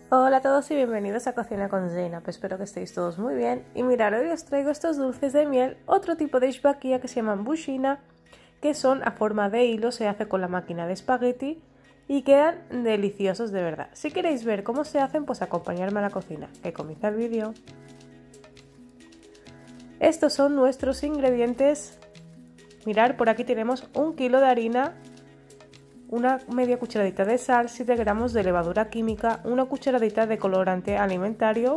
Hola a todos y bienvenidos a Cocina con Zeynab, espero que estéis todos muy bien. Y mirad, hoy os traigo estos dulces de miel, otro tipo de ishbakia que se llaman bushina, que son a forma de hilo, se hace con la máquina de espagueti y quedan deliciosos de verdad. Si queréis ver cómo se hacen, pues acompañarme a la cocina, que comienza el vídeo. Estos son nuestros ingredientes. Mirad, por aquí tenemos 1 kilo de harina, una media cucharadita de sal, 7 gramos de levadura química, una cucharadita de colorante alimentario,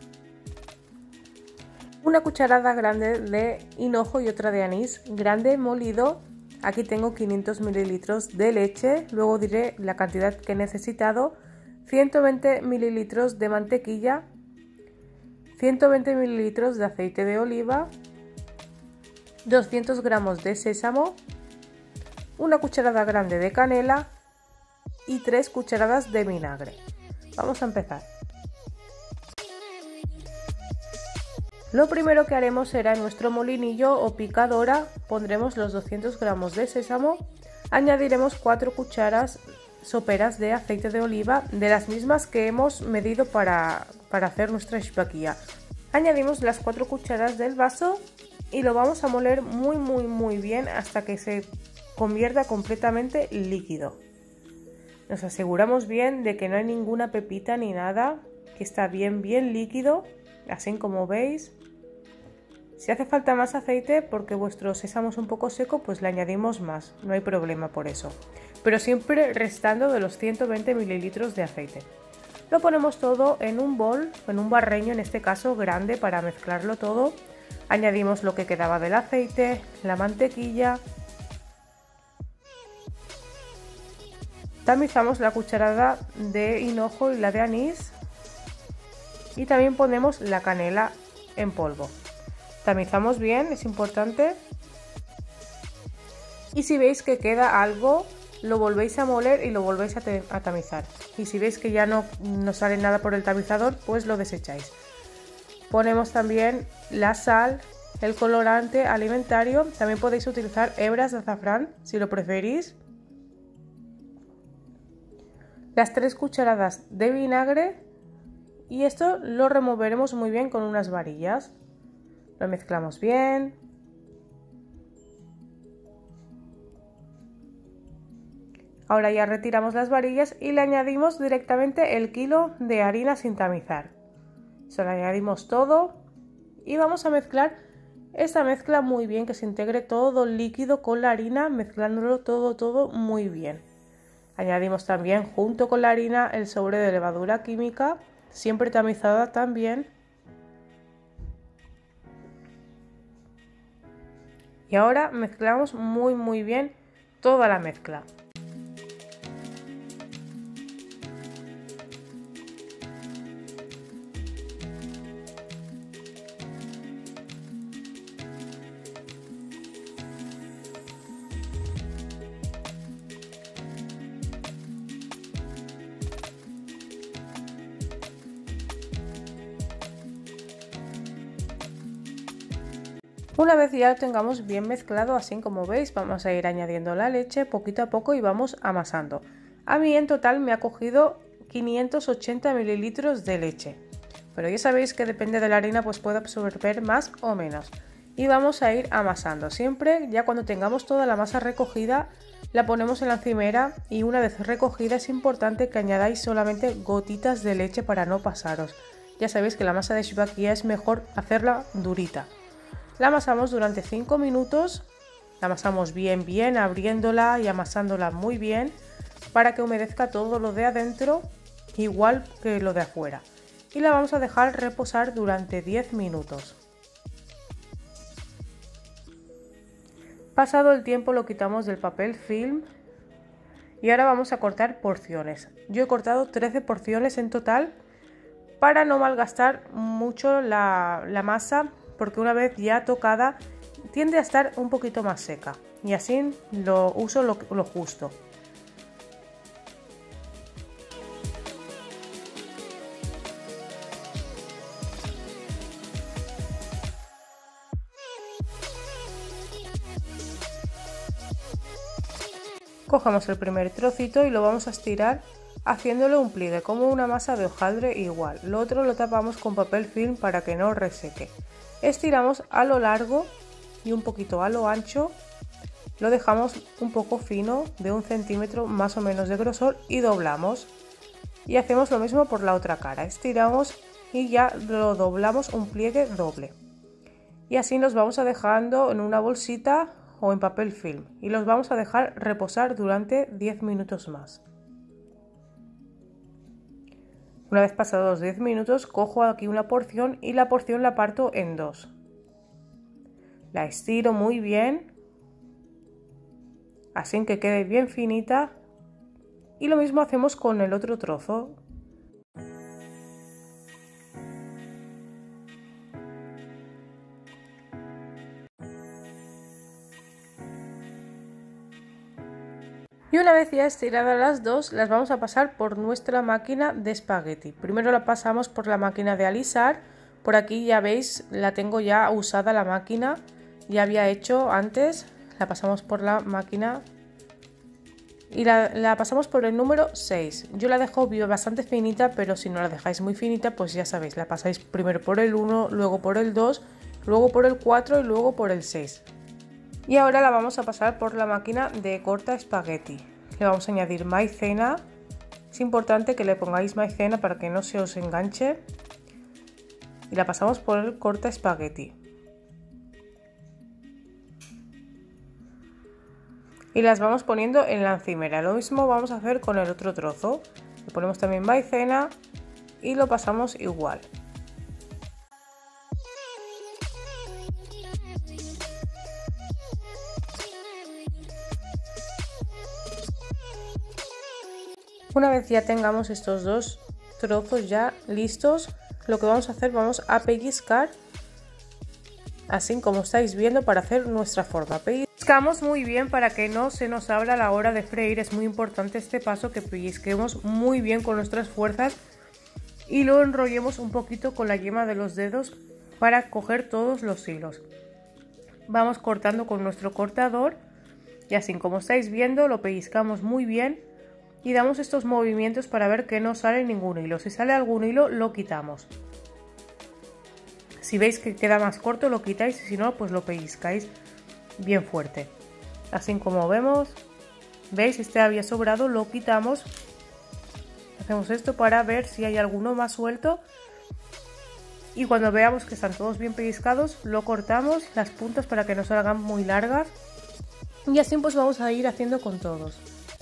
una cucharada grande de hinojo y otra de anís grande molido. Aquí tengo 500 mililitros de leche, luego diré la cantidad que he necesitado, 120 mililitros de mantequilla, 120 mililitros de aceite de oliva, 200 gramos de sésamo, una cucharada grande de canela y 3 cucharadas de vinagre. Vamos a empezar. Lo primero que haremos será en nuestro molinillo o picadora, pondremos los 200 gramos de sésamo, añadiremos 4 cucharas soperas de aceite de oliva, de las mismas que hemos medido para hacer nuestra ishbakia. Añadimos las 4 cucharas del vaso y lo vamos a moler muy bien hasta que se convierta completamente líquido. Nos aseguramos bien de que no hay ninguna pepita ni nada, que está bien líquido, así como veis. Si hace falta más aceite porque vuestro sésamo es un poco seco, pues le añadimos más, no hay problema por eso, pero siempre restando de los 120 mililitros de aceite. Lo ponemos todo en un bol, en un barreño en este caso grande para mezclarlo todo. Añadimos lo que quedaba del aceite, la mantequilla. Tamizamos la cucharada de hinojo y la de anís y también ponemos la canela en polvo. Tamizamos bien, es importante. Y si veis que queda algo, lo volvéis a moler y lo volvéis a tamizar. Y si veis que ya no sale nada por el tamizador, pues lo desecháis. Ponemos también la sal, el colorante alimentario. También podéis utilizar hebras de azafrán si lo preferís. Las 3 cucharadas de vinagre y esto lo removeremos muy bien con unas varillas. Lo mezclamos bien. Ahora ya retiramos las varillas y le añadimos directamente el kilo de harina sin tamizar. Se lo añadimos todo y vamos a mezclar esta mezcla muy bien, que se integre todo el líquido con la harina, mezclándolo todo muy bien. Añadimos también junto con la harina el sobre de levadura química, siempre tamizada también. Y ahora mezclamos muy bien toda la mezcla. Una vez ya lo tengamos bien mezclado, así como veis, vamos a ir añadiendo la leche poquito a poco y vamos amasando. A mí en total me ha cogido 580 mililitros de leche, pero ya sabéis que depende de la harina, pues puede absorber más o menos. Y vamos a ir amasando. Siempre, ya cuando tengamos toda la masa recogida, la ponemos en la encimera y una vez recogida es importante que añadáis solamente gotitas de leche para no pasaros. Ya sabéis que la masa de ishbakia es mejor hacerla durita. La amasamos durante 5 minutos, la amasamos bien, abriéndola y amasándola muy bien para que humedezca todo lo de adentro, igual que lo de afuera. Y la vamos a dejar reposar durante 10 minutos. Pasado el tiempo lo quitamos del papel film y ahora vamos a cortar porciones. Yo he cortado 13 porciones en total para no malgastar mucho la masa, porque una vez ya tocada tiende a estar un poquito más seca y así lo uso lo justo. Cogemos el primer trocito y lo vamos a estirar haciéndole un pliegue como una masa de hojaldre igual. Lo otro lo tapamos con papel film para que no reseque. Estiramos a lo largo y un poquito a lo ancho. Lo dejamos un poco fino, de 1 centímetro más o menos de grosor, y doblamos. Y hacemos lo mismo por la otra cara. Estiramos y ya lo doblamos, un pliegue doble. Y así los vamos a dejando en una bolsita o en papel film. Y los vamos a dejar reposar durante 10 minutos más. Una vez pasados los 10 minutos, cojo aquí una porción y la porción la parto en dos. La estiro muy bien, así que quede bien finita. Y lo mismo hacemos con el otro trozo. Y una vez ya estiradas las dos, las vamos a pasar por nuestra máquina de espagueti. Primero la pasamos por la máquina de alisar. Por aquí ya veis, la tengo ya usada la máquina. Ya había hecho antes. La pasamos por la máquina y la pasamos por el número 6. Yo la dejo bastante finita, pero si no la dejáis muy finita, pues ya sabéis, la pasáis primero por el 1, luego por el 2, luego por el 4 y luego por el 6. Y ahora la vamos a pasar por la máquina de corta espagueti. Le vamos a añadir maicena. Es importante que le pongáis maicena para que no se os enganche. Y la pasamos por el corta espagueti. Y las vamos poniendo en la encimera. Lo mismo vamos a hacer con el otro trozo. Le ponemos también maicena y lo pasamos igual. Una vez ya tengamos estos dos trozos ya listos, lo que vamos a hacer, vamos a pellizcar, así como estáis viendo, para hacer nuestra forma. Pellizcamos muy bien para que no se nos abra a la hora de freír. Es muy importante este paso, que pellizquemos muy bien con nuestras fuerzas y lo enrollemos un poquito con la yema de los dedos para coger todos los hilos. Vamos cortando con nuestro cortador y así como estáis viendo lo pellizcamos muy bien. Y damos estos movimientos para ver que no sale ningún hilo. Si sale algún hilo, lo quitamos. Si veis que queda más corto, lo quitáis, y si no, pues lo pellizcáis bien fuerte. Así como vemos, veis, este había sobrado, lo quitamos. Hacemos esto para ver si hay alguno más suelto. Y cuando veamos que están todos bien pellizcados, lo cortamos las puntas para que no salgan muy largas. Y así pues vamos a ir haciendo con todos.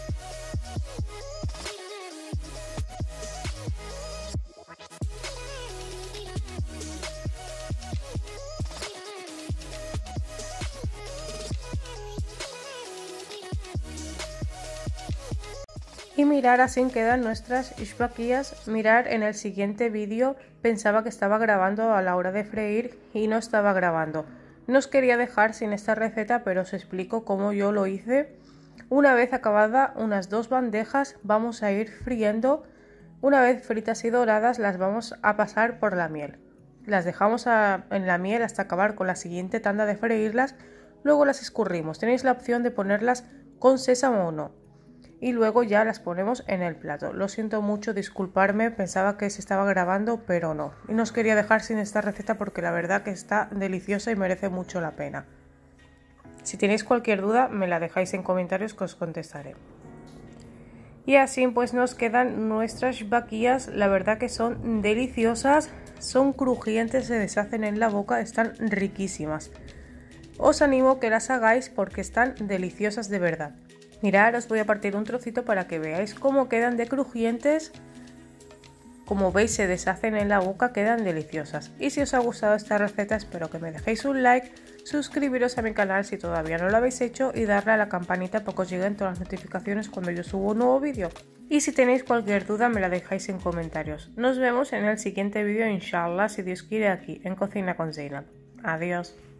Y mirar, así quedan nuestras ishbakiyas. Mirar en el siguiente vídeo, pensaba que estaba grabando a la hora de freír y no estaba grabando. No os quería dejar sin esta receta, pero os explico cómo yo lo hice. Una vez acabada unas dos bandejas, vamos a ir friendo. Una vez fritas y doradas, las vamos a pasar por la miel. Las dejamos en la miel hasta acabar con la siguiente tanda de freírlas. Luego las escurrimos. Tenéis la opción de ponerlas con sésamo o no. Y luego ya las ponemos en el plato. Lo siento mucho, disculparme, pensaba que se estaba grabando, pero no. Y no os quería dejar sin esta receta porque la verdad que está deliciosa y merece mucho la pena. Si tenéis cualquier duda, me la dejáis en comentarios que os contestaré. Y así pues nos quedan nuestras ishbakiyas. La verdad que son deliciosas, son crujientes, se deshacen en la boca, están riquísimas. Os animo a que las hagáis porque están deliciosas de verdad. Mirad, os voy a partir un trocito para que veáis cómo quedan de crujientes. Como veis, se deshacen en la boca, quedan deliciosas. Y si os ha gustado esta receta, espero que me dejéis un like, suscribiros a mi canal si todavía no lo habéis hecho y darle a la campanita para que os lleguen todas las notificaciones cuando yo subo un nuevo vídeo. Y si tenéis cualquier duda, me la dejáis en comentarios. Nos vemos en el siguiente vídeo, inshallah, si Dios quiere, aquí en Cocina con Zainab. Adiós.